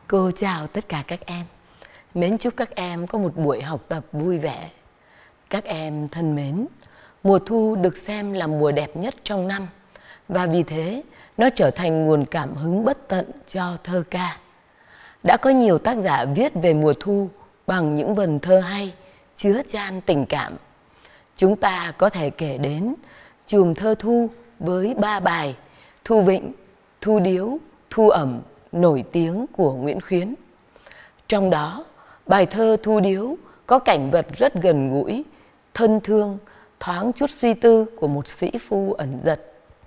Cô chào tất cả các em. Mến chúc các em có một buổi học tập vui vẻ. Các em thân mến, mùa thu được xem là mùa đẹp nhất trong năm, và vì thế nó trở thành nguồn cảm hứng bất tận cho thơ ca. Đã có nhiều tác giả viết về mùa thu bằng những vần thơ hay, chứa chan tình cảm. Chúng ta có thể kể đến chùm thơ thu với 3 bài Thu Vịnh, Thu Điếu, Thu Ẩm nổi tiếng của Nguyễn Khuyến. Trong đó, bài thơ Thu Điếu có cảnh vật rất gần gũi, thân thương, thoáng chút suy tư của một sĩ phu ẩn dật.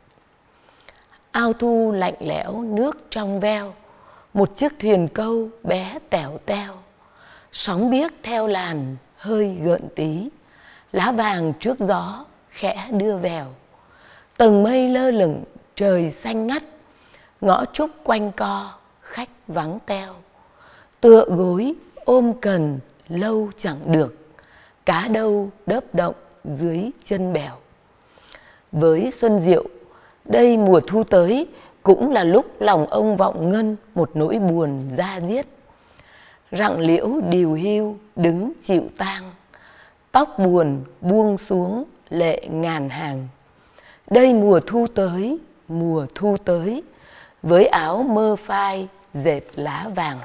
Ao thu lạnh lẽo, nước trong veo, một chiếc thuyền câu bé tèo teo. Sóng biếc theo làn hơi gợn tí, lá vàng trước gió khẽ đưa vèo. Tầng mây lơ lửng, trời xanh ngắt, ngõ trúc quanh co, khách vắng teo. Tựa gối ôm cần lâu chẳng được, cá đâu đớp động dưới chân bèo. Với Xuân Diệu, đây mùa thu tới cũng là lúc lòng ông vọng ngân một nỗi buồn da diết. Rặng liễu điều hiu đứng chịu tang, tóc buồn buông xuống lệ ngàn hàng. Đây mùa thu tới, mùa thu tới, với áo mơ phai dệt lá vàng.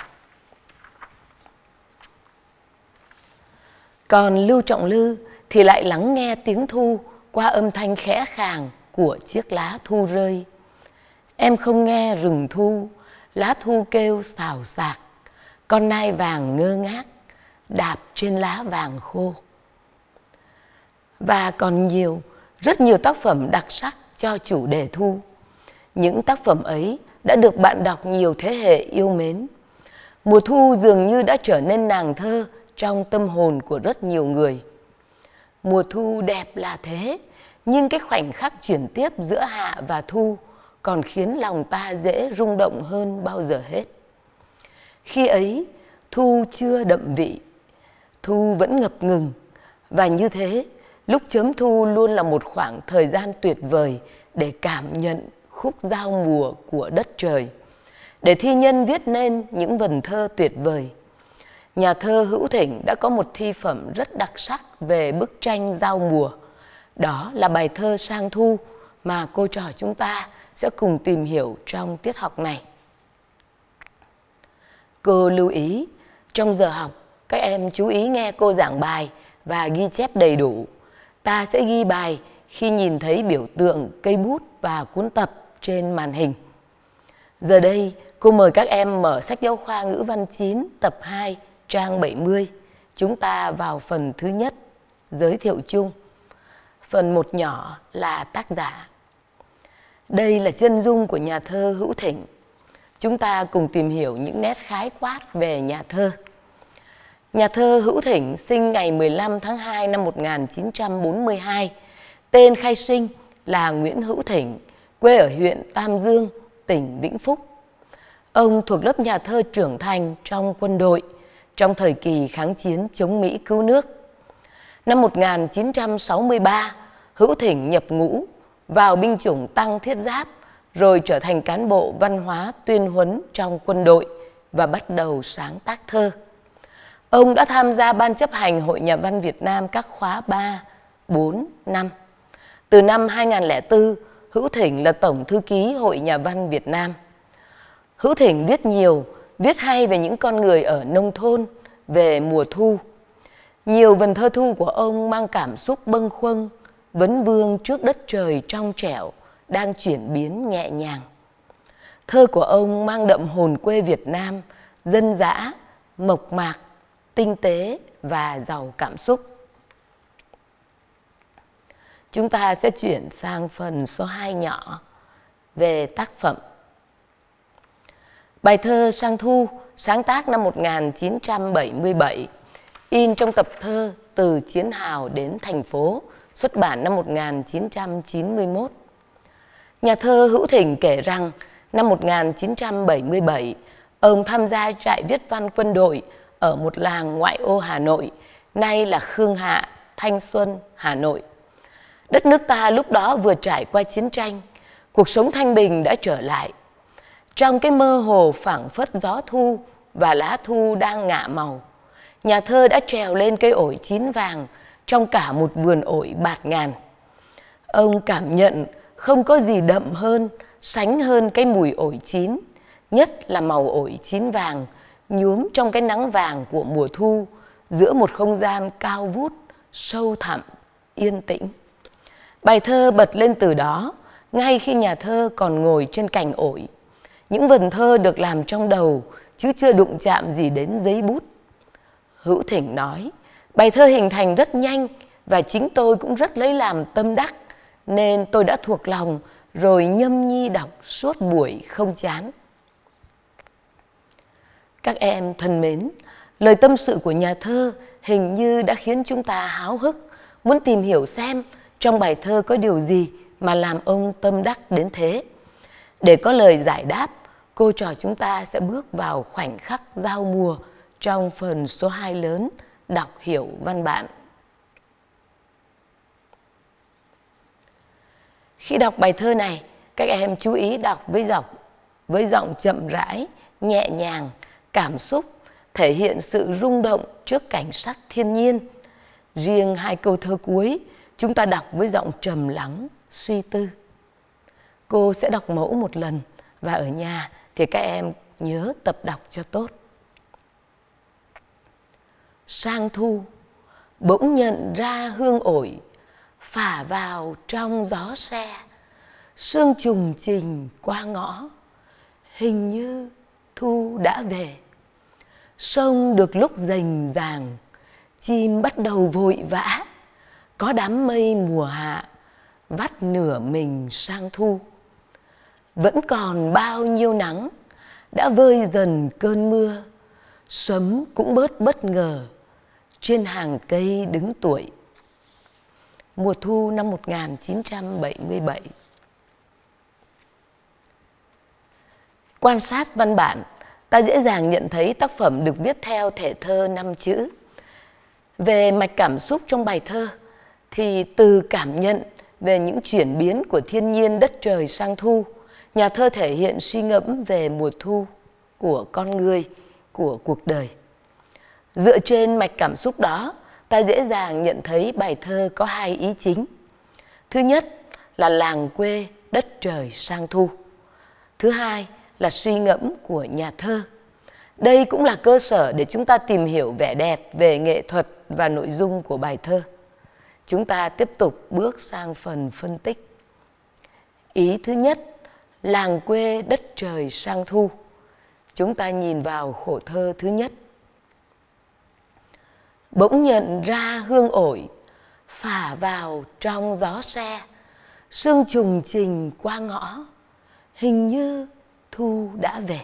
Còn Lưu Trọng Lư thì lại lắng nghe tiếng thu qua âm thanh khẽ khàng của chiếc lá thu rơi. Em không nghe rừng thu, lá thu kêu xào xạc, con nai vàng ngơ ngác đạp trên lá vàng khô. Và còn rất nhiều tác phẩm đặc sắc cho chủ đề thu. Những tác phẩm ấy đã được bạn đọc nhiều thế hệ yêu mến. Mùa thu dường như đã trở nên nàng thơ trong tâm hồn của rất nhiều người. Mùa thu đẹp là thế, nhưng cái khoảnh khắc chuyển tiếp giữa hạ và thu còn khiến lòng ta dễ rung động hơn bao giờ hết. Khi ấy, thu chưa đậm vị, thu vẫn ngập ngừng, và như thế, lúc chớm thu luôn là một khoảng thời gian tuyệt vời để cảm nhận khúc giao mùa của đất trời, để thi nhân viết nên những vần thơ tuyệt vời. Nhà thơ Hữu Thỉnh đã có một thi phẩm rất đặc sắc về bức tranh giao mùa. Đó là bài thơ Sang Thu mà cô trò chúng ta sẽ cùng tìm hiểu trong tiết học này. Cô lưu ý, trong giờ học, các em chú ý nghe cô giảng bài và ghi chép đầy đủ. Ta sẽ ghi bài khi nhìn thấy biểu tượng cây bút và cuốn tập trên màn hình. Giờ đây, cô mời các em mở sách giáo khoa ngữ văn 9 tập 2 trang 70. Chúng ta vào phần thứ nhất, giới thiệu chung. Phần 1 nhỏ là tác giả. Đây là chân dung của nhà thơ Hữu Thỉnh. Chúng ta cùng tìm hiểu những nét khái quát về nhà thơ. Nhà thơ Hữu Thỉnh sinh ngày 15 tháng 2 năm 1942. Tên khai sinh là Nguyễn Hữu Thỉnh, quê ở huyện Tam Dương, tỉnh Vĩnh Phúc. Ông thuộc lớp nhà thơ trưởng thành trong quân đội trong thời kỳ kháng chiến chống Mỹ cứu nước. Năm 1963, Hữu Thỉnh nhập ngũ vào binh chủng tăng thiết giáp, rồi trở thành cán bộ văn hóa tuyên huấn trong quân đội và bắt đầu sáng tác thơ. Ông đã tham gia ban chấp hành Hội Nhà văn Việt Nam các khóa 3, 4, 5. Từ năm 2004, Hữu Thỉnh là Tổng thư ký Hội Nhà văn Việt Nam. Hữu Thỉnh viết hay về những con người ở nông thôn, về mùa thu. Nhiều vần thơ thu của ông mang cảm xúc bâng khuâng, vấn vương trước đất trời trong trẻo, đang chuyển biến nhẹ nhàng. Thơ của ông mang đậm hồn quê Việt Nam, dân dã, mộc mạc, tinh tế và giàu cảm xúc. Chúng ta sẽ chuyển sang phần số 2 nhỏ về tác phẩm. Bài thơ Sang Thu sáng tác năm 1977, in trong tập thơ Từ Chiến hào đến thành phố, xuất bản năm 1991. Nhà thơ Hữu Thỉnh kể rằng năm 1977, ông tham gia trại viết văn quân đội ở một làng ngoại ô Hà Nội, nay là Khương Hạ, Thanh Xuân, Hà Nội. Đất nước ta lúc đó vừa trải qua chiến tranh, cuộc sống thanh bình đã trở lại. Trong cái mơ hồ phảng phất gió thu và lá thu đang ngả màu, nhà thơ đã trèo lên cây ổi chín vàng trong cả một vườn ổi bạt ngàn. Ông cảm nhận không có gì đậm hơn, sánh hơn cái mùi ổi chín, nhất là màu ổi chín vàng nhuốm trong cái nắng vàng của mùa thu giữa một không gian cao vút, sâu thẳm, yên tĩnh. Bài thơ bật lên từ đó, ngay khi nhà thơ còn ngồi trên cành ổi. Những vần thơ được làm trong đầu, chứ chưa đụng chạm gì đến giấy bút. Hữu Thỉnh nói, bài thơ hình thành rất nhanh và chính tôi cũng rất lấy làm tâm đắc, nên tôi đã thuộc lòng rồi nhâm nhi đọc suốt buổi không chán. Các em thân mến, lời tâm sự của nhà thơ hình như đã khiến chúng ta háo hức, muốn tìm hiểu xem trong bài thơ có điều gì mà làm ông tâm đắc đến thế. Để có lời giải đáp, cô trò chúng ta sẽ bước vào khoảnh khắc giao mùa trong phần số 2 lớn, đọc hiểu văn bản. Khi đọc bài thơ này, các em chú ý đọc với giọng chậm rãi, nhẹ nhàng, cảm xúc, thể hiện sự rung động trước cảnh sắc thiên nhiên. Riêng 2 câu thơ cuối, chúng ta đọc với giọng trầm lắng, suy tư. Cô sẽ đọc mẫu một lần và ở nhà thì các em nhớ tập đọc cho tốt. Sang thu, bỗng nhận ra hương ổi phả vào trong gió se, sương trùng trình qua ngõ, hình như thu đã về. Sông được lúc rành ràng, chim bắt đầu vội vã, có đám mây mùa hạ vắt nửa mình sang thu. Vẫn còn bao nhiêu nắng, đã vơi dần cơn mưa, sấm cũng bớt bất ngờ trên hàng cây đứng tuổi. Mùa thu năm 1977. Quan sát văn bản, ta dễ dàng nhận thấy tác phẩm được viết theo thể thơ 5 chữ. Về mạch cảm xúc trong bài thơ, thì từ cảm nhận về những chuyển biến của thiên nhiên đất trời sang thu, nhà thơ thể hiện suy ngẫm về mùa thu của con người, của cuộc đời. Dựa trên mạch cảm xúc đó, ta dễ dàng nhận thấy bài thơ có 2 ý chính. Thứ nhất là làng quê đất trời sang thu. Thứ hai là suy ngẫm của nhà thơ. Đây cũng là cơ sở để chúng ta tìm hiểu vẻ đẹp về nghệ thuật và nội dung của bài thơ. Chúng ta tiếp tục bước sang phần phân tích. Ý thứ nhất, làng quê đất trời sang thu. Chúng ta nhìn vào khổ thơ thứ nhất. Bỗng nhận ra hương ổi phả vào trong gió se, sương trùng trình qua ngõ, hình như thu đã về.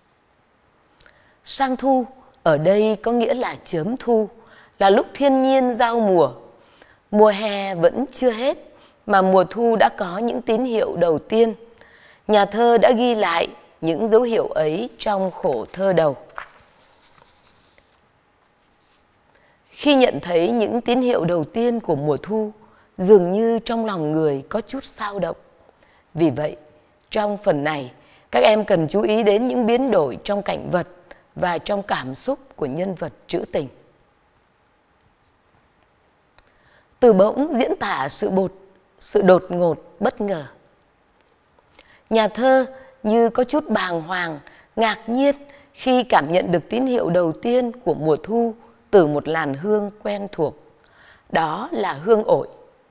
Sang thu ở đây có nghĩa là chớm thu, là lúc thiên nhiên giao mùa. Mùa hè vẫn chưa hết mà mùa thu đã có những tín hiệu đầu tiên. Nhà thơ đã ghi lại những dấu hiệu ấy trong khổ thơ đầu. Khi nhận thấy những tín hiệu đầu tiên của mùa thu, dường như trong lòng người có chút xao động. Vì vậy, trong phần này, các em cần chú ý đến những biến đổi trong cảnh vật và trong cảm xúc của nhân vật trữ tình. Từ bỗng diễn tả sự đột ngột, bất ngờ. Nhà thơ như có chút bàng hoàng, ngạc nhiên khi cảm nhận được tín hiệu đầu tiên của mùa thu từ một làn hương quen thuộc. Đó là hương ổi.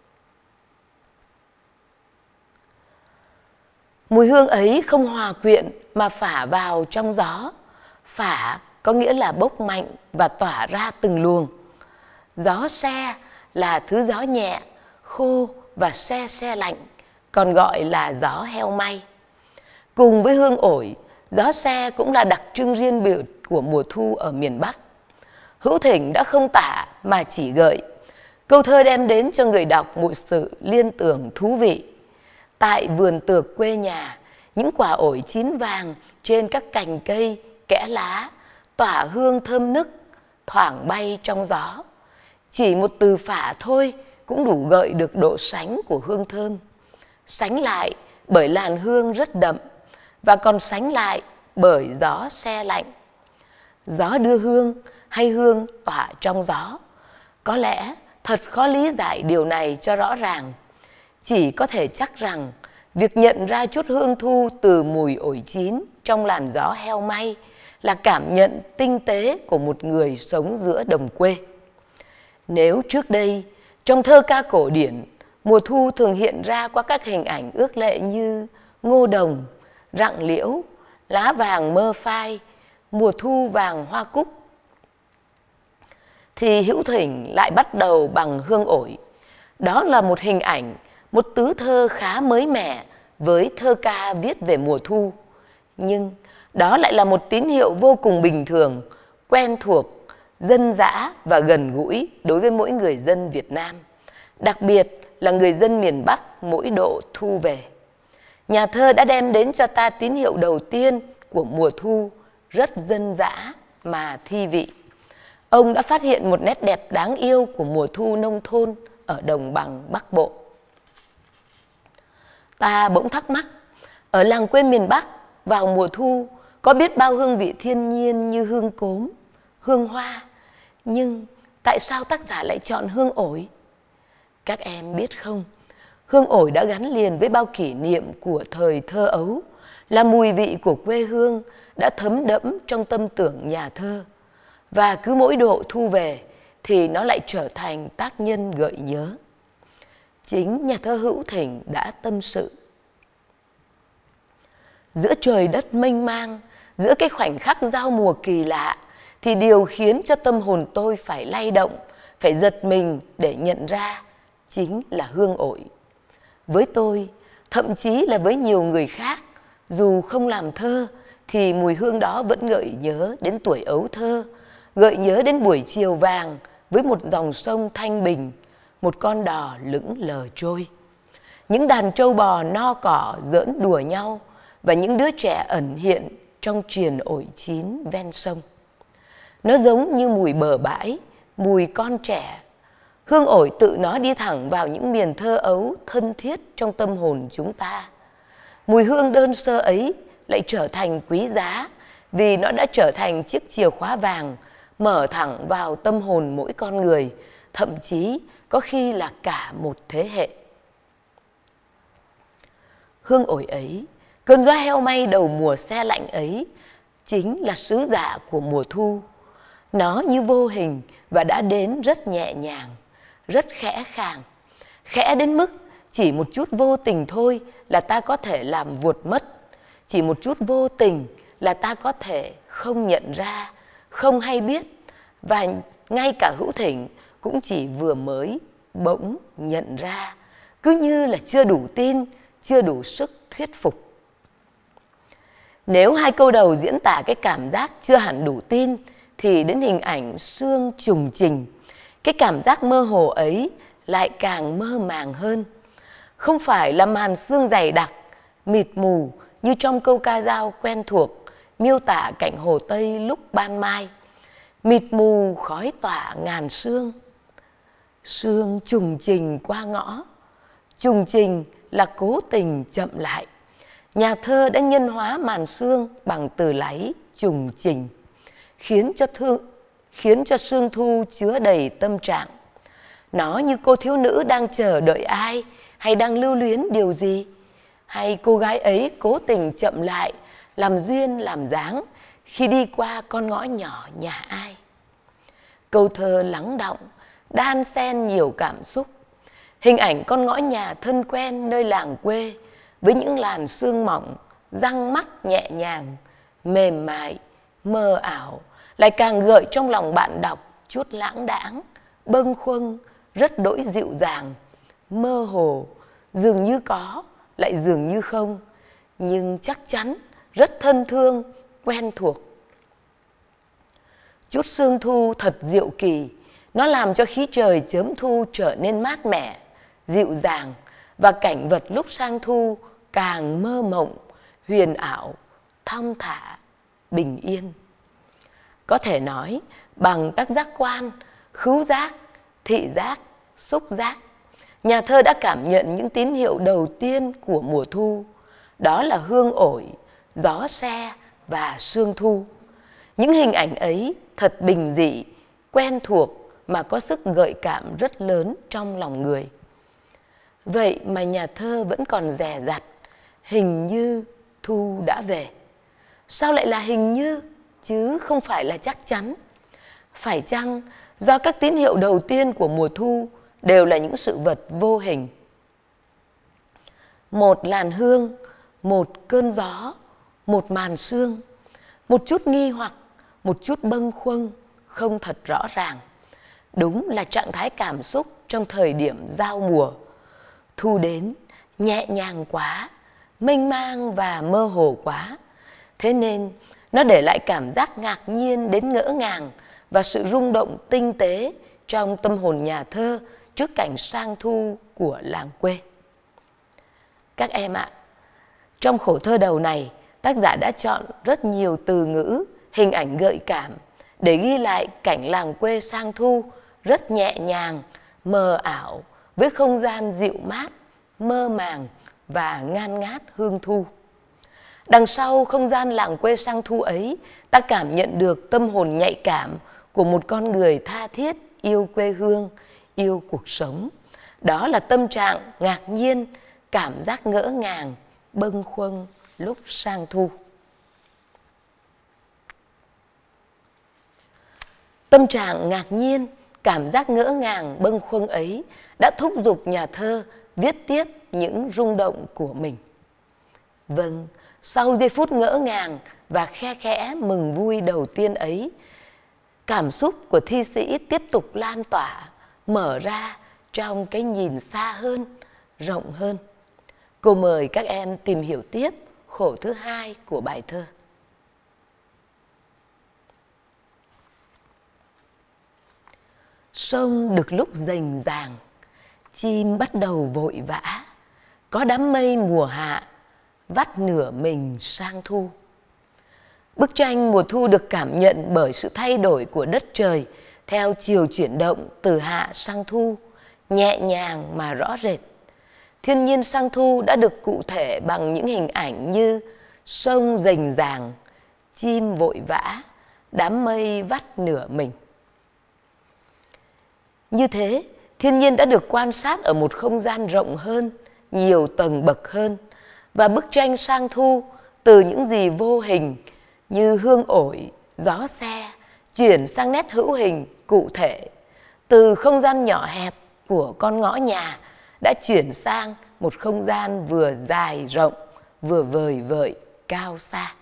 Mùi hương ấy không hòa quyện mà phả vào trong gió. Phả có nghĩa là bốc mạnh và tỏa ra từng luồng. Gió se là thứ gió nhẹ, khô và se se lạnh, còn gọi là gió heo may. Cùng với hương ổi, gió se cũng là đặc trưng riêng biệt của mùa thu ở miền Bắc. Hữu Thỉnh đã không tả mà chỉ gợi. Câu thơ đem đến cho người đọc một sự liên tưởng thú vị. Tại vườn tược quê nhà, những quả ổi chín vàng trên các cành cây, kẽ lá, tỏa hương thơm nức, thoảng bay trong gió. Chỉ một từ phả thôi cũng đủ gợi được độ sánh của hương thơm. Sánh lại bởi làn hương rất đậm, và còn sánh lại bởi gió se lạnh. Gió đưa hương hay hương tỏa trong gió? Có lẽ thật khó lý giải điều này cho rõ ràng. Chỉ có thể chắc rằng việc nhận ra chút hương thu từ mùi ổi chín trong làn gió heo may là cảm nhận tinh tế của một người sống giữa đồng quê. Nếu trước đây, trong thơ ca cổ điển, mùa thu thường hiện ra qua các hình ảnh ước lệ như ngô đồng, rặng liễu, lá vàng mơ phai, mùa thu vàng hoa cúc, thì Hữu Thỉnh lại bắt đầu bằng hương ổi. Đó là một hình ảnh, một tứ thơ khá mới mẻ với thơ ca viết về mùa thu. Nhưng đó lại là một tín hiệu vô cùng bình thường, quen thuộc, dân dã và gần gũi đối với mỗi người dân Việt Nam, đặc biệt là người dân miền Bắc mỗi độ thu về. Nhà thơ đã đem đến cho ta tín hiệu đầu tiên của mùa thu rất dân dã mà thi vị. Ông đã phát hiện một nét đẹp đáng yêu của mùa thu nông thôn ở đồng bằng Bắc Bộ. Ta bỗng thắc mắc, ở làng quê miền Bắc vào mùa thu có biết bao hương vị thiên nhiên như hương cốm, hương hoa, nhưng tại sao tác giả lại chọn hương ổi? Các em biết không, hương ổi đã gắn liền với bao kỷ niệm của thời thơ ấu, là mùi vị của quê hương đã thấm đẫm trong tâm tưởng nhà thơ. Và cứ mỗi độ thu về thì nó lại trở thành tác nhân gợi nhớ. Chính nhà thơ Hữu Thỉnh đã tâm sự. Giữa trời đất mênh mang, giữa cái khoảnh khắc giao mùa kỳ lạ, thì điều khiến cho tâm hồn tôi phải lay động, phải giật mình để nhận ra chính là hương ổi. Với tôi, thậm chí là với nhiều người khác, dù không làm thơ, thì mùi hương đó vẫn gợi nhớ đến tuổi ấu thơ, gợi nhớ đến buổi chiều vàng với một dòng sông thanh bình, một con đò lững lờ trôi. Những đàn trâu bò no cỏ giỡn đùa nhau và những đứa trẻ ẩn hiện trong triền ổi chín ven sông. Nó giống như mùi bờ bãi, mùi con trẻ. Hương ổi tự nó đi thẳng vào những miền thơ ấu thân thiết trong tâm hồn chúng ta. Mùi hương đơn sơ ấy lại trở thành quý giá vì nó đã trở thành chiếc chìa khóa vàng mở thẳng vào tâm hồn mỗi con người, thậm chí có khi là cả một thế hệ. Hương ổi ấy, cơn gió heo may đầu mùa se lạnh ấy, chính là sứ giả của mùa thu. Nó như vô hình và đã đến rất nhẹ nhàng, rất khẽ khàng. Khẽ đến mức chỉ một chút vô tình thôi là ta có thể làm vuột mất. Chỉ một chút vô tình là ta có thể không nhận ra, không hay biết. Và ngay cả Hữu Thỉnh cũng chỉ vừa mới bỗng nhận ra, cứ như là chưa đủ tin, chưa đủ sức thuyết phục. Nếu hai câu đầu diễn tả cái cảm giác chưa hẳn đủ tin, thì đến hình ảnh sương trùng trình, cái cảm giác mơ hồ ấy lại càng mơ màng hơn. Không phải là màn sương dày đặc, mịt mù như trong câu ca dao quen thuộc miêu tả cảnh Hồ Tây lúc ban mai. Mịt mù khói tỏa ngàn sương. Sương trùng trình qua ngõ. Trùng trình là cố tình chậm lại. Nhà thơ đã nhân hóa màn sương bằng từ láy trùng trình, khiến cho sương thu chứa đầy tâm trạng. Nó như cô thiếu nữ đang chờ đợi ai, hay đang lưu luyến điều gì, hay cô gái ấy cố tình chậm lại, làm duyên làm dáng khi đi qua con ngõ nhỏ nhà ai. Câu thơ lắng đọng, đan xen nhiều cảm xúc. Hình ảnh con ngõ nhà thân quen nơi làng quê với những làn sương mỏng, răng mắc nhẹ nhàng, mềm mại, mơ ảo, lại càng gợi trong lòng bạn đọc chút lãng đãng, bâng khuâng, rất đỗi dịu dàng, mơ hồ, dường như có, lại dường như không, nhưng chắc chắn rất thân thương, quen thuộc. Chút sương thu thật diệu kỳ, nó làm cho khí trời chớm thu trở nên mát mẻ, dịu dàng, và cảnh vật lúc sang thu càng mơ mộng, huyền ảo, thong thả, bình yên. Có thể nói bằng các giác quan, khứu giác, thị giác, xúc giác, nhà thơ đã cảm nhận những tín hiệu đầu tiên của mùa thu. Đó là hương ổi, gió se và sương thu. Những hình ảnh ấy thật bình dị, quen thuộc mà có sức gợi cảm rất lớn trong lòng người. Vậy mà nhà thơ vẫn còn dè dặt, hình như thu đã về. Sao lại là hình như, chứ không phải là chắc chắn? Phải chăng do các tín hiệu đầu tiên của mùa thu đều là những sự vật vô hình? Một làn hương, một cơn gió, một màn sương, một chút nghi hoặc, một chút bâng khuâng, không thật rõ ràng. Đúng là trạng thái cảm xúc trong thời điểm giao mùa. Thu đến nhẹ nhàng quá, mênh mang và mơ hồ quá. Thế nên nó để lại cảm giác ngạc nhiên đến ngỡ ngàng và sự rung động tinh tế trong tâm hồn nhà thơ trước cảnh sang thu của làng quê. Các em ạ, trong khổ thơ đầu này, tác giả đã chọn rất nhiều từ ngữ, hình ảnh gợi cảm để ghi lại cảnh làng quê sang thu rất nhẹ nhàng, mờ ảo với không gian dịu mát, mơ màng và ngan ngát hương thu. Đằng sau không gian làng quê sang thu ấy, ta cảm nhận được tâm hồn nhạy cảm của một con người tha thiết, yêu quê hương, yêu cuộc sống. Đó là tâm trạng ngạc nhiên, cảm giác ngỡ ngàng, bâng khuâng lúc sang thu. Tâm trạng ngạc nhiên, cảm giác ngỡ ngàng, bâng khuâng ấy đã thúc giục nhà thơ viết tiếp những rung động của mình. Vâng, sau giây phút ngỡ ngàng và khe khẽ mừng vui đầu tiên ấy, cảm xúc của thi sĩ tiếp tục lan tỏa, mở ra trong cái nhìn xa hơn, rộng hơn. Cô mời các em tìm hiểu tiếp khổ thứ hai của bài thơ. Sông được lúc rành ràng, chim bắt đầu vội vã, có đám mây mùa hạ vắt nửa mình sang thu. Bức tranh mùa thu được cảm nhận bởi sự thay đổi của đất trời theo chiều chuyển động từ hạ sang thu, nhẹ nhàng mà rõ rệt. Thiên nhiên sang thu đã được cụ thể bằng những hình ảnh như sông rành ràng, chim vội vã, đám mây vắt nửa mình. Như thế, thiên nhiên đã được quan sát ở một không gian rộng hơn, nhiều tầng bậc hơn. Và bức tranh sang thu từ những gì vô hình như hương ổi, gió xe chuyển sang nét hữu hình, cụ thể. Từ không gian nhỏ hẹp của con ngõ nhà đã chuyển sang một không gian vừa dài rộng, vừa vời vợi, cao xa.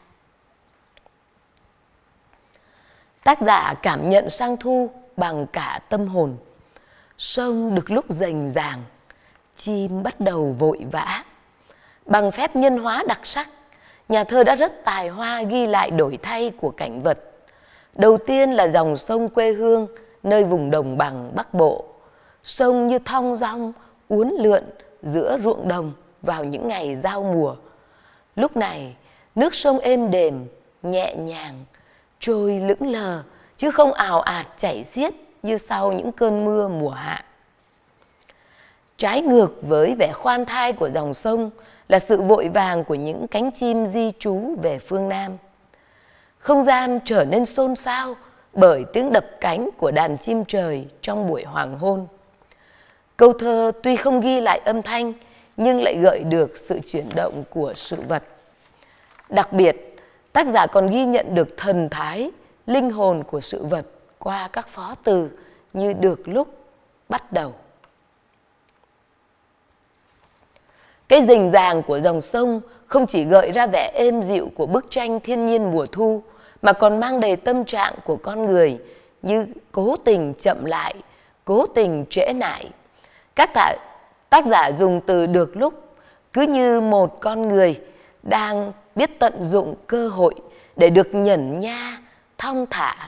Tác giả cảm nhận sang thu bằng cả tâm hồn. Sông được lúc rành ràng, chim bắt đầu vội vã. Bằng phép nhân hóa đặc sắc, nhà thơ đã rất tài hoa ghi lại đổi thay của cảnh vật. Đầu tiên là dòng sông quê hương nơi vùng đồng bằng Bắc Bộ. Sông như thong dong, uốn lượn giữa ruộng đồng vào những ngày giao mùa. Lúc này, nước sông êm đềm, nhẹ nhàng, trôi lững lờ, chứ không ào ạt chảy xiết như sau những cơn mưa mùa hạ. Trái ngược với vẻ khoan thai của dòng sông là sự vội vàng của những cánh chim di trú về phương Nam. Không gian trở nên xôn xao bởi tiếng đập cánh của đàn chim trời trong buổi hoàng hôn. Câu thơ tuy không ghi lại âm thanh nhưng lại gợi được sự chuyển động của sự vật. Đặc biệt, tác giả còn ghi nhận được thần thái, linh hồn của sự vật qua các phó từ như được lúc, bắt đầu. Cái rình ràng của dòng sông không chỉ gợi ra vẻ êm dịu của bức tranh thiên nhiên mùa thu, mà còn mang đầy tâm trạng của con người như cố tình chậm lại, cố tình trễ nải. Các tác giả dùng từ được lúc cứ như một con người đang biết tận dụng cơ hội để được nhẩn nha, thong thả.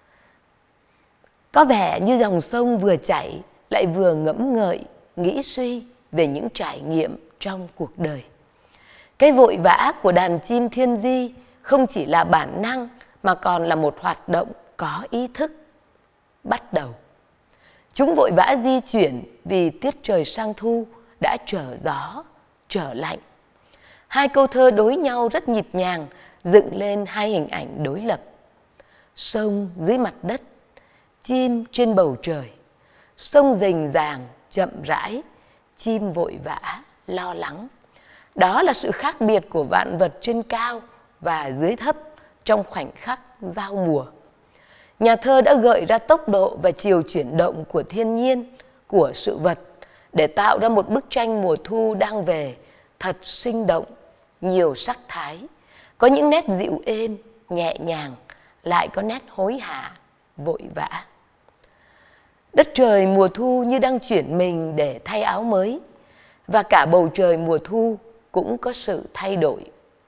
Có vẻ như dòng sông vừa chảy lại vừa ngẫm ngợi, nghĩ suy về những trải nghiệm trong cuộc đời. Cái vội vã của đàn chim thiên di không chỉ là bản năng mà còn là một hoạt động có ý thức. Bắt đầu. Chúng vội vã di chuyển vì tiết trời sang thu đã trở gió, trở lạnh. Hai câu thơ đối nhau rất nhịp nhàng, dựng lên hai hình ảnh đối lập. sông dưới mặt đất, chim trên bầu trời. Sông rành ràng, chậm rãi, chim vội vã, lo lắng. Đó là sự khác biệt của vạn vật trên cao và dưới thấp trong khoảnh khắc giao mùa. Nhà thơ đã gợi ra tốc độ và chiều chuyển động của thiên nhiên, của sự vật để tạo ra một bức tranh mùa thu đang về thật sinh động, nhiều sắc thái, có những nét dịu êm, nhẹ nhàng, lại có nét hối hả, vội vã. Đất trời mùa thu như đang chuyển mình để thay áo mới, và cả bầu trời mùa thu cũng có sự thay đổi.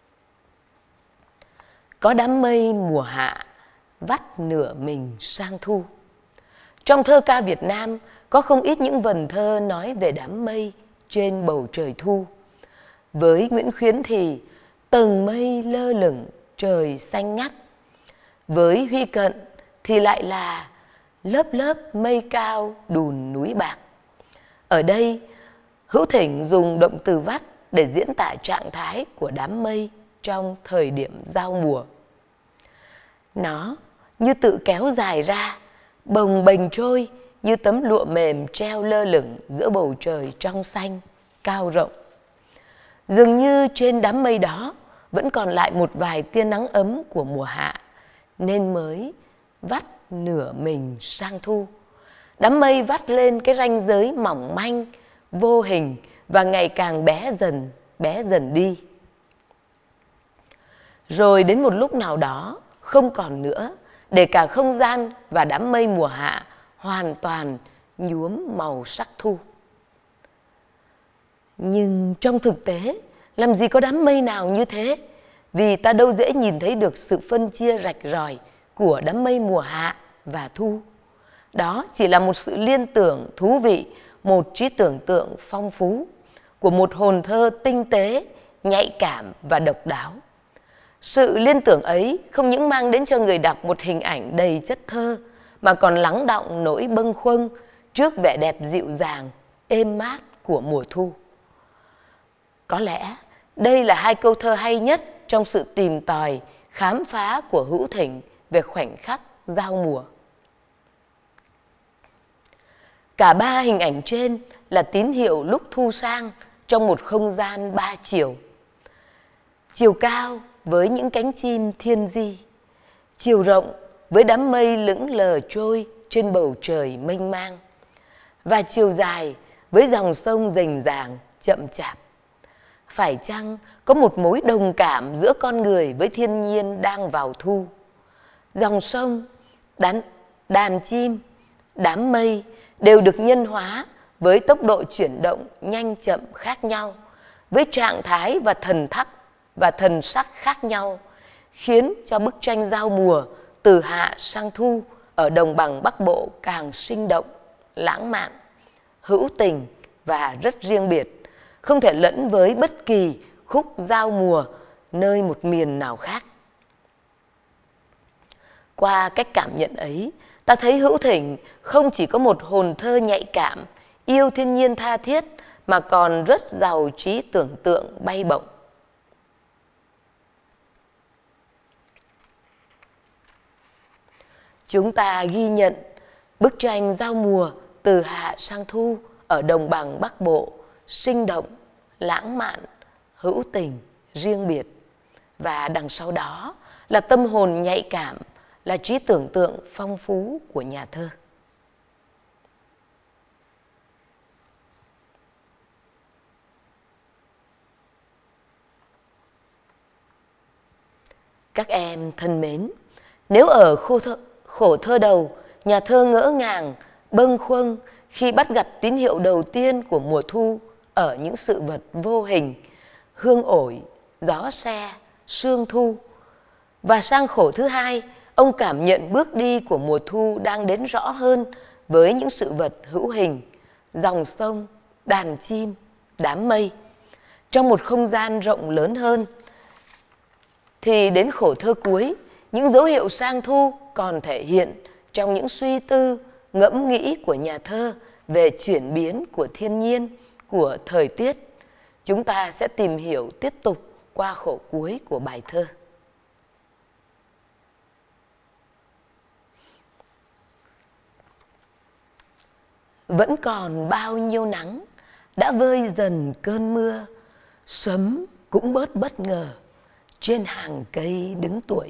Có đám mây mùa hạ vắt nửa mình sang thu. Trong thơ ca Việt Nam có không ít những vần thơ nói về đám mây trên bầu trời thu. Với Nguyễn Khuyến thì tầng mây lơ lửng trời xanh ngắt. Với Huy Cận thì lại là lớp lớp mây cao đùn núi bạc. Ở đây, Hữu Thỉnh dùng động từ vắt để diễn tả trạng thái của đám mây trong thời điểm giao mùa. Nó như tự kéo dài ra, bồng bềnh trôi như tấm lụa mềm treo lơ lửng giữa bầu trời trong xanh, cao rộng. Dường như trên đám mây đó vẫn còn lại một vài tia nắng ấm của mùa hạ, nên mới vắt nửa mình sang thu. Đám mây vắt lên cái ranh giới mỏng manh, vô hình và ngày càng bé dần đi. Rồi đến một lúc nào đó, không còn nữa, để cả không gian và đám mây mùa hạ hoàn toàn nhuốm màu sắc thu. Nhưng trong thực tế, làm gì có đám mây nào như thế? Vì ta đâu dễ nhìn thấy được sự phân chia rạch ròi của đám mây mùa hạ và thu. Đó chỉ là một sự liên tưởng thú vị, một trí tưởng tượng phong phú của một hồn thơ tinh tế, nhạy cảm và độc đáo. Sự liên tưởng ấy không những mang đến cho người đọc một hình ảnh đầy chất thơ, mà còn lắng đọng nỗi bâng khuâng trước vẻ đẹp dịu dàng, êm mát của mùa thu. Có lẽ đây là hai câu thơ hay nhất trong sự tìm tòi, khám phá của Hữu Thỉnh về khoảnh khắc giao mùa. Cả ba hình ảnh trên là tín hiệu lúc thu sang trong một không gian ba chiều. Chiều cao với những cánh chim thiên di, chiều rộng với đám mây lững lờ trôi trên bầu trời mênh mang, và chiều dài với dòng sông rành ràng chậm chạp. Phải chăng có một mối đồng cảm giữa con người với thiên nhiên đang vào thu? Dòng sông, đàn chim, đám mây đều được nhân hóa với tốc độ chuyển động nhanh chậm khác nhau, với trạng thái và thần sắc khác nhau, khiến cho bức tranh giao mùa từ hạ sang thu ở đồng bằng Bắc Bộ càng sinh động, lãng mạn, hữu tình và rất riêng biệt, không thể lẫn với bất kỳ khúc giao mùa nơi một miền nào khác. Qua cách cảm nhận ấy, ta thấy Hữu Thỉnh không chỉ có một hồn thơ nhạy cảm, yêu thiên nhiên tha thiết, mà còn rất giàu trí tưởng tượng bay bổng. Chúng ta ghi nhận bức tranh giao mùa từ hạ sang thu ở đồng bằng Bắc Bộ sinh động, lãng mạn, hữu tình, riêng biệt. Và đằng sau đó là tâm hồn nhạy cảm, là trí tưởng tượng phong phú của nhà thơ. Các em thân mến, nếu ở khổ thơ đầu, nhà thơ ngỡ ngàng, bâng khuâng khi bắt gặp tín hiệu đầu tiên của mùa thu ở những sự vật vô hình, hương ổi, gió se, sương thu. Và sang khổ thứ hai, ông cảm nhận bước đi của mùa thu đang đến rõ hơn với những sự vật hữu hình, dòng sông, đàn chim, đám mây. Trong một không gian rộng lớn hơn, thì đến khổ thơ cuối, những dấu hiệu sang thu còn thể hiện trong những suy tư, ngẫm nghĩ của nhà thơ về chuyển biến của thiên nhiên, của thời tiết. Chúng ta sẽ tìm hiểu tiếp tục qua khổ cuối của bài thơ. Vẫn còn bao nhiêu nắng đã vơi dần cơn mưa, sấm cũng bớt bất ngờ trên hàng cây đứng tuổi.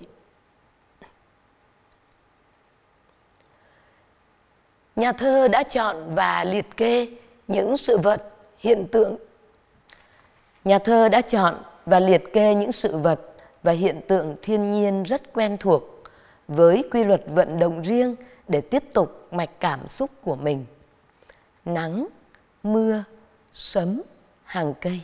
Nhà thơ đã chọn và liệt kê những sự vật, hiện tượng. Nhà thơ đã chọn và liệt kê những sự vật và hiện tượng thiên nhiên rất quen thuộc với quy luật vận động riêng để tiếp tục mạch cảm xúc của mình. Nắng, mưa, sấm, hàng cây.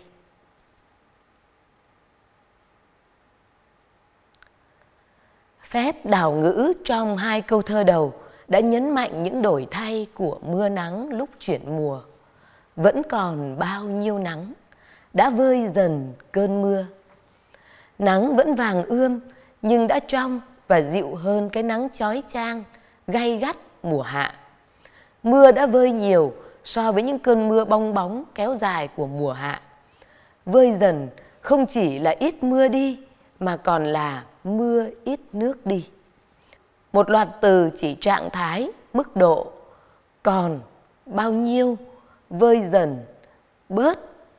Phép đảo ngữ trong hai câu thơ đầu đã nhấn mạnh những đổi thay của mưa nắng lúc chuyển mùa. Vẫn còn bao nhiêu nắng đã vơi dần cơn mưa. Nắng vẫn vàng ươm nhưng đã trong và dịu hơn cái nắng chói chang, gay gắt mùa hạ. Mưa đã vơi nhiều so với những cơn mưa bong bóng kéo dài của mùa hạ. Vơi dần không chỉ là ít mưa đi mà còn là mưa ít nước đi. Một loạt từ chỉ trạng thái, mức độ, còn, bao nhiêu, vơi dần, bớt.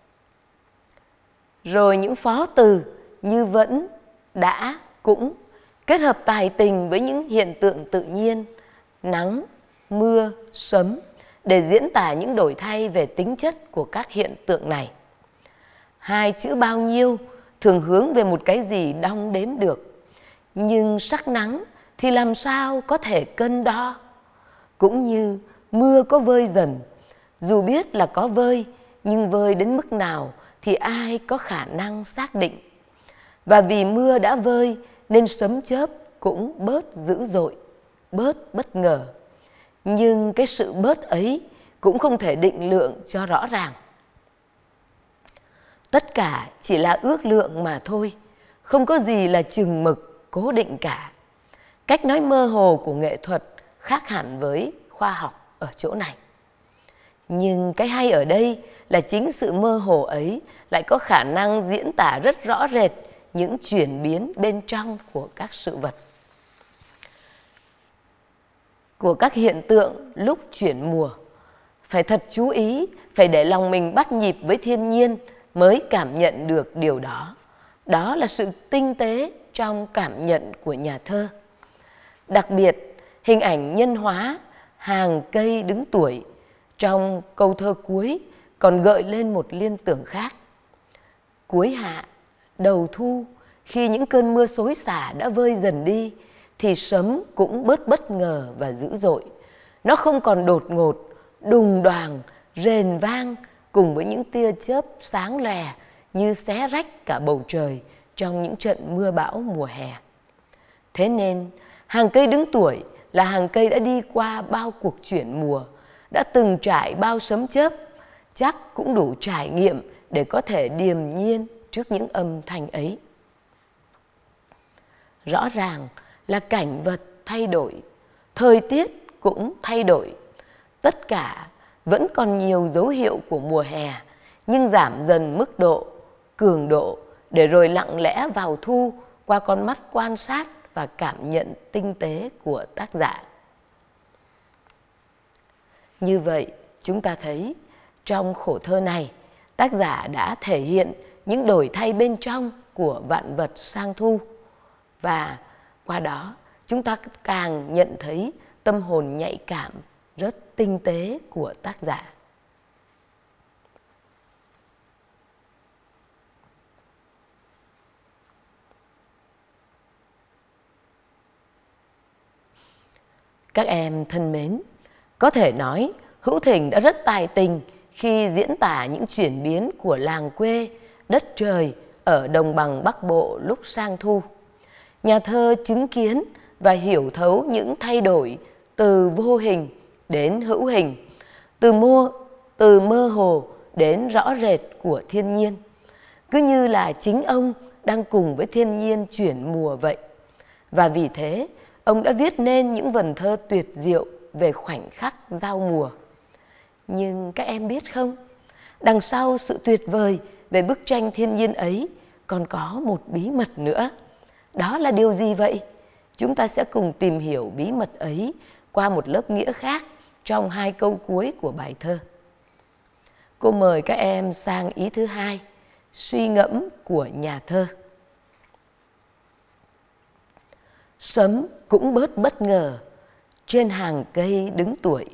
Rồi những phó từ như vẫn, đã, cũng kết hợp tài tình với những hiện tượng tự nhiên, nắng, mưa, sấm để diễn tả những đổi thay về tính chất của các hiện tượng này. Hai chữ bao nhiêu thường hướng về một cái gì đong đếm được, nhưng sắc nắng thì làm sao có thể cân đo. Cũng như mưa có vơi dần, dù biết là có vơi, nhưng vơi đến mức nào thì ai có khả năng xác định. Và vì mưa đã vơi nên sấm chớp cũng bớt dữ dội, bớt bất ngờ. Nhưng cái sự bớt ấy cũng không thể định lượng cho rõ ràng. Tất cả chỉ là ước lượng mà thôi, không có gì là chừng mực, cố định cả. Cách nói mơ hồ của nghệ thuật khác hẳn với khoa học ở chỗ này. Nhưng cái hay ở đây là chính sự mơ hồ ấy lại có khả năng diễn tả rất rõ rệt những chuyển biến bên trong của các sự vật, của các hiện tượng lúc chuyển mùa. Phải thật chú ý, phải để lòng mình bắt nhịp với thiên nhiên mới cảm nhận được điều đó. Đó là sự tinh tế trong cảm nhận của nhà thơ. Đặc biệt, hình ảnh nhân hóa hàng cây đứng tuổi trong câu thơ cuối còn gợi lên một liên tưởng khác. Cuối hạ, đầu thu, khi những cơn mưa xối xả đã vơi dần đi, thì sấm cũng bớt bất ngờ và dữ dội. Nó không còn đột ngột, đùng đoàng, rền vang cùng với những tia chớp sáng lè như xé rách cả bầu trời trong những trận mưa bão mùa hè. Thế nên, hàng cây đứng tuổi là hàng cây đã đi qua bao cuộc chuyển mùa, đã từng trải bao sấm chớp, chắc cũng đủ trải nghiệm để có thể điềm nhiên trước những âm thanh ấy. Rõ ràng là cảnh vật thay đổi, thời tiết cũng thay đổi. Tất cả vẫn còn nhiều dấu hiệu của mùa hè, nhưng giảm dần mức độ, cường độ để rồi lặng lẽ vào thu qua con mắt quan sát và cảm nhận tinh tế của tác giả. Như vậy, chúng ta thấy trong khổ thơ này, tác giả đã thể hiện những đổi thay bên trong của vạn vật sang thu. Và qua đó, chúng ta càng nhận thấy tâm hồn nhạy cảm, rất tinh tế của tác giả. Các em thân mến, có thể nói Hữu Thỉnh đã rất tài tình khi diễn tả những chuyển biến của làng quê, đất trời ở đồng bằng Bắc Bộ lúc sang thu. Nhà thơ chứng kiến và hiểu thấu những thay đổi từ vô hình đến hữu hình, từ mơ hồ đến rõ rệt của thiên nhiên. Cứ như là chính ông đang cùng với thiên nhiên chuyển mùa vậy. Và vì thế, ông đã viết nên những vần thơ tuyệt diệu về khoảnh khắc giao mùa. Nhưng các em biết không, đằng sau sự tuyệt vời về bức tranh thiên nhiên ấy còn có một bí mật nữa. Đó là điều gì vậy? Chúng ta sẽ cùng tìm hiểu bí mật ấy qua một lớp nghĩa khác trong 2 câu cuối của bài thơ. Cô mời các em sang ý thứ 2, suy ngẫm của nhà thơ. Sấm cũng bớt bất ngờ trên hàng cây đứng tuổi.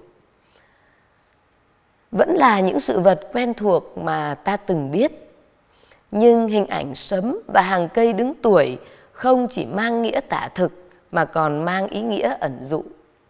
Vẫn là những sự vật quen thuộc mà ta từng biết, nhưng hình ảnh sấm và hàng cây đứng tuổi không chỉ mang nghĩa tả thực mà còn mang ý nghĩa ẩn dụ.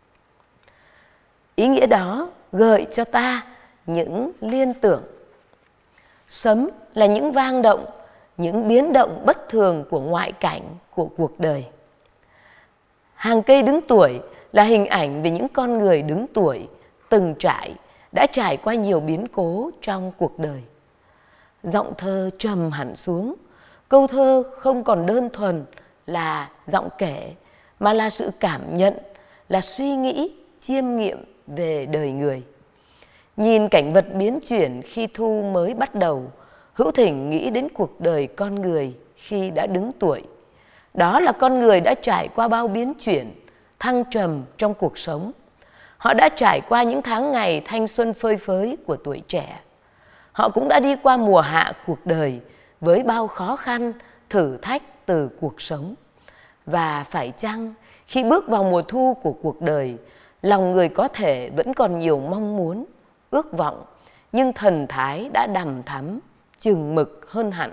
Ý nghĩa đó gợi cho ta những liên tưởng. Sấm là những vang động, những biến động bất thường của ngoại cảnh của cuộc đời. Hàng cây đứng tuổi là hình ảnh về những con người đứng tuổi, từng đã trải qua nhiều biến cố trong cuộc đời. Giọng thơ trầm hẳn xuống, câu thơ không còn đơn thuần là giọng kể, mà là sự cảm nhận, là suy nghĩ, chiêm nghiệm về đời người. Nhìn cảnh vật biến chuyển khi thu mới bắt đầu, Hữu Thỉnh nghĩ đến cuộc đời con người khi đã đứng tuổi. Đó là con người đã trải qua bao biến chuyển, thăng trầm trong cuộc sống. Họ đã trải qua những tháng ngày thanh xuân phơi phới của tuổi trẻ. Họ cũng đã đi qua mùa hạ cuộc đời với bao khó khăn, thử thách từ cuộc sống. Và phải chăng khi bước vào mùa thu của cuộc đời, lòng người có thể vẫn còn nhiều mong muốn, ước vọng, nhưng thần thái đã đằm thắm, chừng mực hơn hẳn.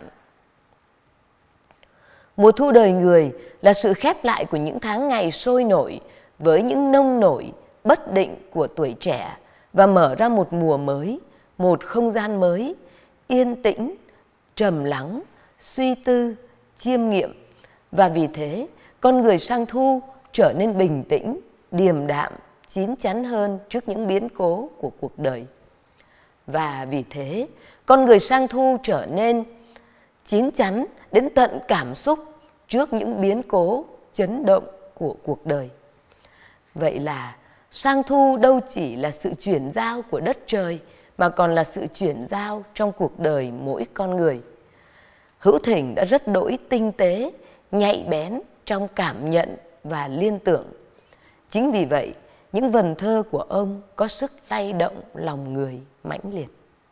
Mùa thu đời người là sự khép lại của những tháng ngày sôi nổi với những nông nổi, bất định của tuổi trẻ và mở ra một mùa mới, một không gian mới, yên tĩnh, trầm lắng, suy tư, chiêm nghiệm. Và vì thế, con người sang thu trở nên bình tĩnh, điềm đạm, chín chắn hơn trước những biến cố của cuộc đời. Và vì thế, con người sang thu trở nên chín chắn đến tận cảm xúc trước những biến cố, chấn động của cuộc đời. Vậy là sang thu đâu chỉ là sự chuyển giao của đất trời, mà còn là sự chuyển giao trong cuộc đời mỗi con người. Hữu Thỉnh đã rất đỗi tinh tế, nhạy bén trong cảm nhận và liên tưởng. Chính vì vậy, những vần thơ của ông có sức lay động lòng người mãnh liệt.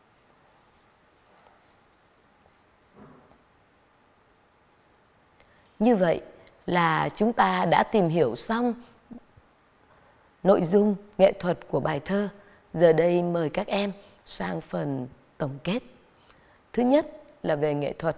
Như vậy là chúng ta đã tìm hiểu xong nội dung nghệ thuật của bài thơ. Giờ đây mời các em sang phần tổng kết. Thứ nhất là về nghệ thuật.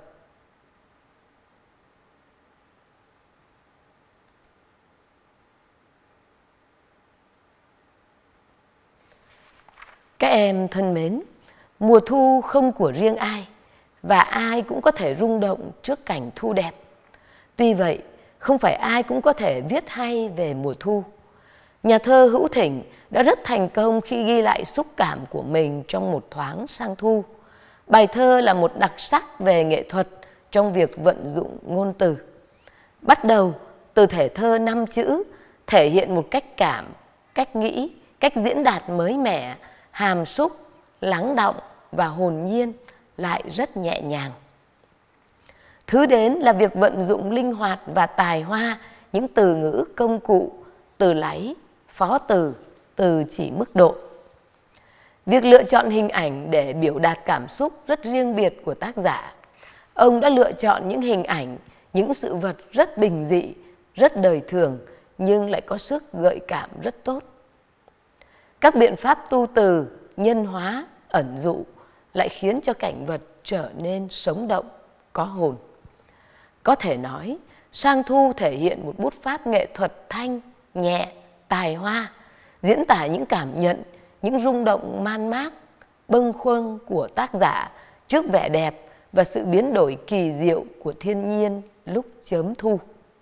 Các em thân mến, mùa thu không của riêng ai, và ai cũng có thể rung động trước cảnh thu đẹp. Tuy vậy, không phải ai cũng có thể viết hay về mùa thu. Nhà thơ Hữu Thỉnh đã rất thành công khi ghi lại xúc cảm của mình trong một thoáng sang thu. Bài thơ là một đặc sắc về nghệ thuật trong việc vận dụng ngôn từ. Bắt đầu từ thể thơ 5 chữ, thể hiện một cách cảm, cách nghĩ, cách diễn đạt mới mẻ, hàm xúc, lắng đọng và hồn nhiên, lại rất nhẹ nhàng. Thứ đến là việc vận dụng linh hoạt và tài hoa những từ ngữ công cụ, từ láy, phó từ, từ chỉ mức độ. Việc lựa chọn hình ảnh để biểu đạt cảm xúc rất riêng biệt của tác giả. Ông đã lựa chọn những hình ảnh, những sự vật rất bình dị, rất đời thường, nhưng lại có sức gợi cảm rất tốt. Các biện pháp tu từ, nhân hóa, ẩn dụ lại khiến cho cảnh vật trở nên sống động, có hồn. Có thể nói, sang thu thể hiện một bút pháp nghệ thuật thanh, nhẹ, tài hoa, diễn tả những cảm nhận, những rung động man mác, bâng khuâng của tác giả trước vẻ đẹp và sự biến đổi kỳ diệu của thiên nhiên lúc chớm thu.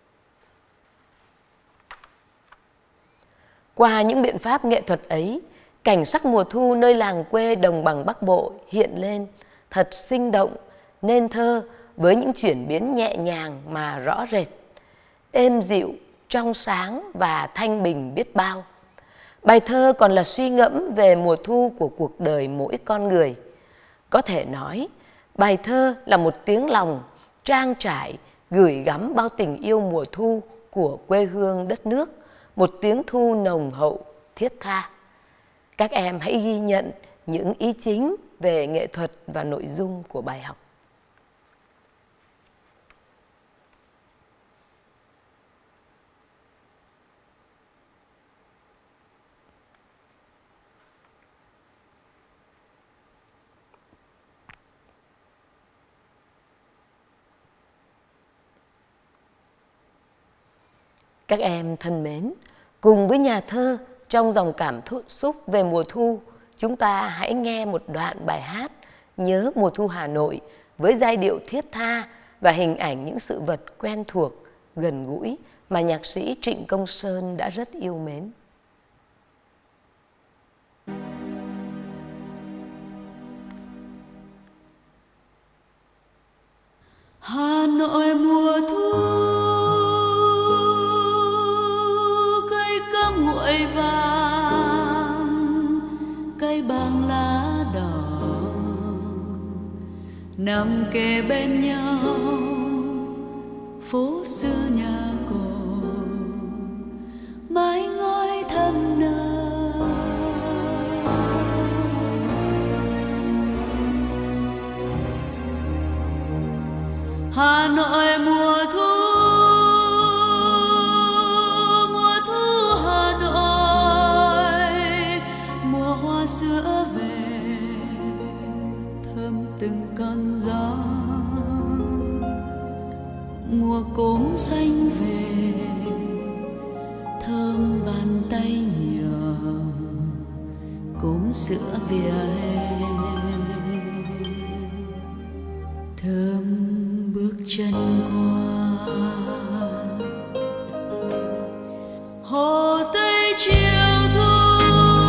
Qua những biện pháp nghệ thuật ấy, cảnh sắc mùa thu nơi làng quê đồng bằng Bắc Bộ hiện lên thật sinh động, nên thơ với những chuyển biến nhẹ nhàng mà rõ rệt, êm dịu, trong sáng và thanh bình biết bao. Bài thơ còn là suy ngẫm về mùa thu của cuộc đời mỗi con người. Có thể nói, bài thơ là một tiếng lòng trang trải, gửi gắm bao tình yêu mùa thu của quê hương đất nước, một tiếng thu nồng hậu, thiết tha. Các em hãy ghi nhận những ý chính về nghệ thuật và nội dung của bài học. Các em thân mến, cùng với nhà thơ trong dòng cảm xúc về mùa thu, chúng ta hãy nghe một đoạn bài hát Nhớ mùa thu Hà Nội với giai điệu thiết tha và hình ảnh những sự vật quen thuộc, gần gũi mà nhạc sĩ Trịnh Công Sơn đã rất yêu mến. Hà Nội mùa thu, cây cam nguội vàng, cây bằng lá đỏ nằm kề bên nhau, phố xưa nhà cổ mái ngói thơm nở. Hà Nội mùa thu, mùa thu Hà Nội, mùa hoa sữa về thơm từng cơn gió, mùa cốm xanh về thơm bàn tay nhỏ, cốm sữa vỉa hè thơm bước chân qua. Hồ Tây chiều thu,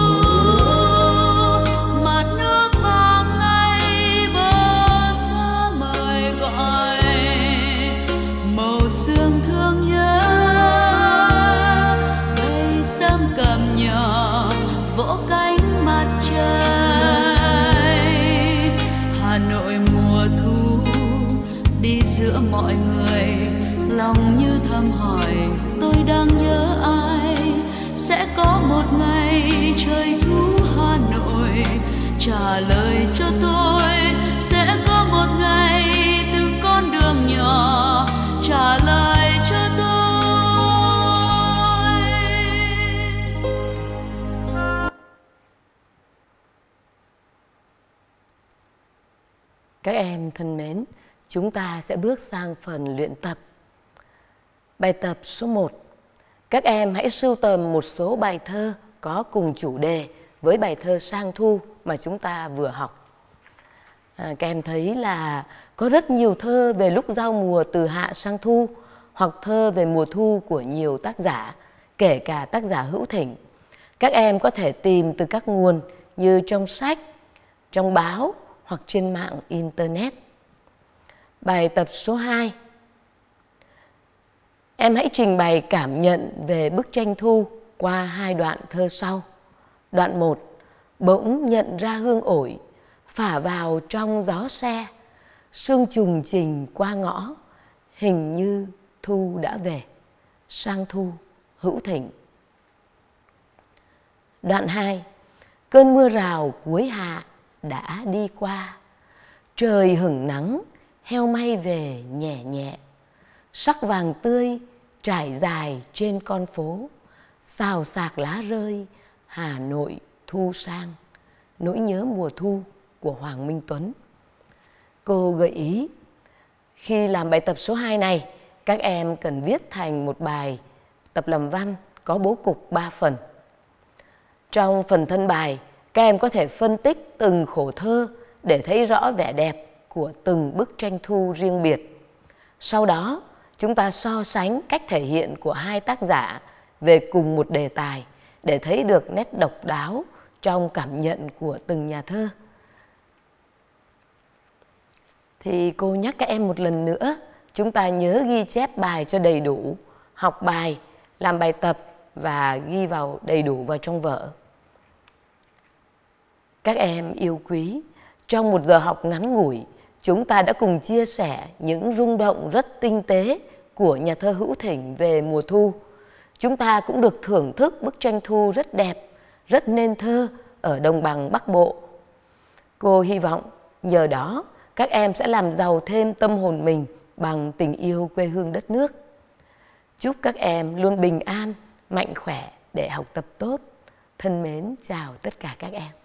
mặt nước vàng lay bờ xa mời gọi, màu sương thương nhớ cây sâm cầm nhỏ vỗ cánh mặt trời. Hà Nội mùa thu đi giữa mọi người, lòng như thầm hỏi tôi đang nhớ ai. Sẽ có một ngày trời thu Hà Nội trả lời cho tôi. Sẽ có một ngày từng con đường nhỏ trả lời cho tôi. Các em thân mến, chúng ta sẽ bước sang phần luyện tập. Bài tập số 1. Các em hãy sưu tầm một số bài thơ có cùng chủ đề với bài thơ Sang Thu mà chúng ta vừa học. Các em thấy là có rất nhiều thơ về lúc giao mùa từ hạ sang thu, hoặc thơ về mùa thu của nhiều tác giả, kể cả tác giả hữu thỉnh. Các em có thể tìm từ các nguồn như trong sách, trong báo hoặc trên mạng Internet. Bài tập số 2. Em hãy trình bày cảm nhận về bức tranh thu qua 2 đoạn thơ sau. Đoạn 1. Bỗng nhận ra hương ổi, phả vào trong gió xe, sương trùng trình qua ngõ, hình như thu đã về. Sang Thu, Hữu Thỉnh. Đoạn 2. Cơn mưa rào cuối hạ đã đi qua, trời hửng nắng, heo may về nhẹ nhẹ, sắc vàng tươi trải dài trên con phố, xào xạc lá rơi, Hà Nội thu sang. Nỗi nhớ mùa thu của Hoàng Minh Tuấn. Cô gợi ý khi làm bài tập số 2 này, các em cần viết thành một bài tập làm văn có bố cục 3 phần. Trong phần thân bài, các em có thể phân tích từng khổ thơ để thấy rõ vẻ đẹp của từng bức tranh thu riêng biệt. Sau đó, chúng ta so sánh cách thể hiện của 2 tác giả về cùng một đề tài để thấy được nét độc đáo trong cảm nhận của từng nhà thơ. Thì cô nhắc các em một lần nữa, chúng ta nhớ ghi chép bài cho đầy đủ, học bài, làm bài tập và ghi vào đầy đủ vào trong vở. Các em yêu quý, trong một giờ học ngắn ngủi, chúng ta đã cùng chia sẻ những rung động rất tinh tế của nhà thơ Hữu Thỉnh về mùa thu. Chúng ta cũng được thưởng thức bức tranh thu rất đẹp, rất nên thơ ở đồng bằng Bắc Bộ. Cô hy vọng nhờ đó các em sẽ làm giàu thêm tâm hồn mình bằng tình yêu quê hương đất nước. Chúc các em luôn bình an, mạnh khỏe để học tập tốt. Thân mến chào tất cả các em.